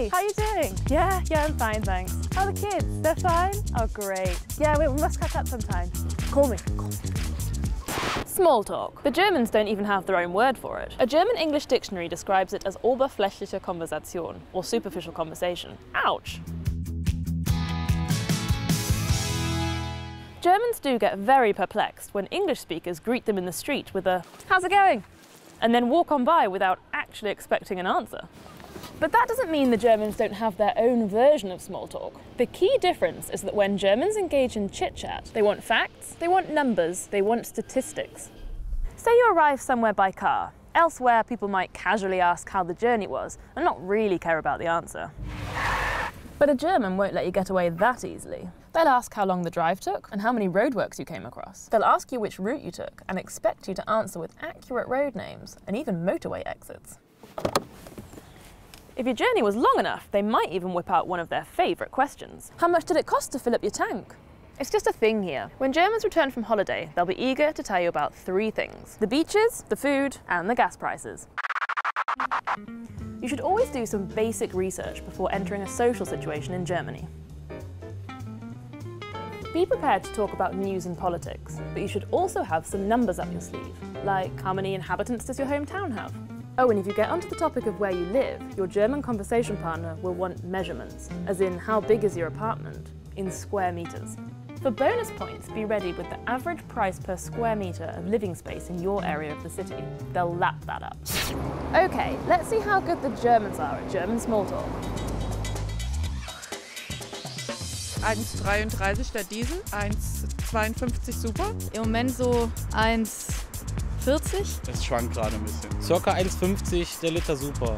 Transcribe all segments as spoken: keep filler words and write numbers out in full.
How are you doing? Yeah, yeah, I'm fine, thanks. How are the kids? They're fine? Oh, great. Yeah, we, we must catch up sometime. Call me. Call me. Small talk. The Germans don't even have their own word for it. A German English dictionary describes it as oberflächliche Konversation, or superficial conversation. Ouch! Germans do get very perplexed when English speakers greet them in the street with a "How's it going?" and then walk on by without actually expecting an answer. But that doesn't mean the Germans don't have their own version of small talk. The key difference is that when Germans engage in chit-chat, they want facts, they want numbers, they want statistics. Say you arrive somewhere by car. Elsewhere, people might casually ask how the journey was and not really care about the answer. But a German won't let you get away that easily. They'll ask how long the drive took and how many roadworks you came across. They'll ask you which route you took and expect you to answer with accurate road names and even motorway exits. If your journey was long enough, they might even whip out one of their favourite questions. How much did it cost to fill up your tank? It's just a thing here. When Germans return from holiday, they'll be eager to tell you about three things: the beaches, the food, and the gas prices. You should always do some basic research before entering a social situation in Germany. Be prepared to talk about news and politics, but you should also have some numbers up your sleeve, like how many inhabitants does your hometown have? Oh, and if you get onto the topic of where you live, your German conversation partner will want measurements, as in how big is your apartment, in square meters. For bonus points, be ready with the average price per square metre of living space in your area of the city. They'll lap that up. Okay, let's see how good the Germans are at German small talk. eins Komma dreiunddreißig der Diesel, eins Komma zweiundfünfzig super. Im Moment so eins Komma vierzig. Das schwankt gerade ein bisschen. Circa eins Komma fünfzig der Liter super.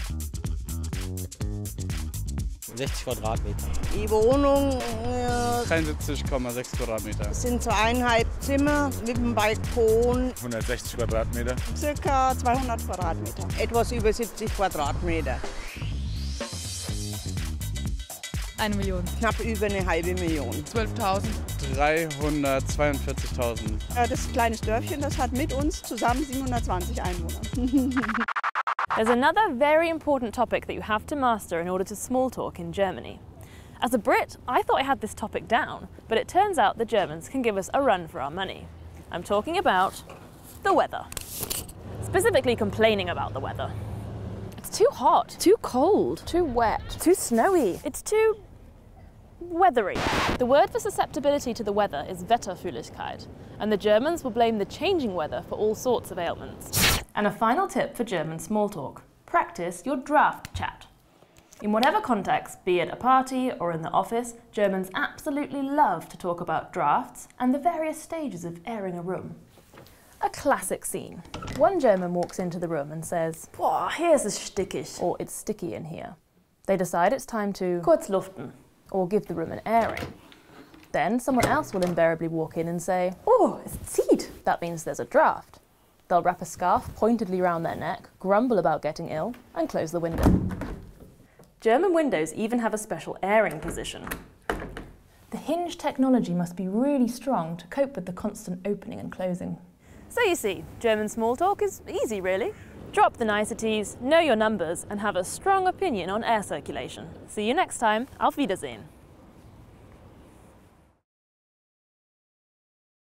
sechzig Quadratmeter. Die Wohnung äh, dreiundsiebzig Komma sechs Quadratmeter. sind zweieinhalb Zimmer mit einem Balkon, hundertsechzig Quadratmeter. circa zweihundert Quadratmeter. Etwas über siebzig Quadratmeter. Eine Million. Knapp über eine halbe Million. zwölftausend. dreihundertzweiundvierzigtausend. Das kleine Dörfchen, das hat mit uns zusammen siebenhundertzwanzig Einwohner. There's another very important topic that you have to master in order to small talk in Germany. As a Brit, I thought I had this topic down, but it turns out the Germans can give us a run for our money. I'm talking about the weather. Specifically complaining about the weather. It's too hot, too cold, too wet, too snowy. It's too weathery. The word for susceptibility to the weather is Wetterfühligkeit, and the Germans will blame the changing weather for all sorts of ailments. And a final tip for German small talk: practice your draft chat. In whatever context, be it a party or in the office, Germans absolutely love to talk about drafts and the various stages of airing a room. A classic scene. One German walks into the room and says, "Boah, hier ist es stickig," or "it's sticky in here." They decide it's time to kurz luften, or give the room an airing. Then someone else will invariably walk in and say, "Oh, es zieht." That means there's a draft. They'll wrap a scarf pointedly round their neck, grumble about getting ill, and close the window. German windows even have a special airing position. The hinge technology must be really strong to cope with the constant opening and closing. So you see, German small talk is easy, really. Drop the niceties, know your numbers, and have a strong opinion on air circulation. See you next time. Auf Wiedersehen.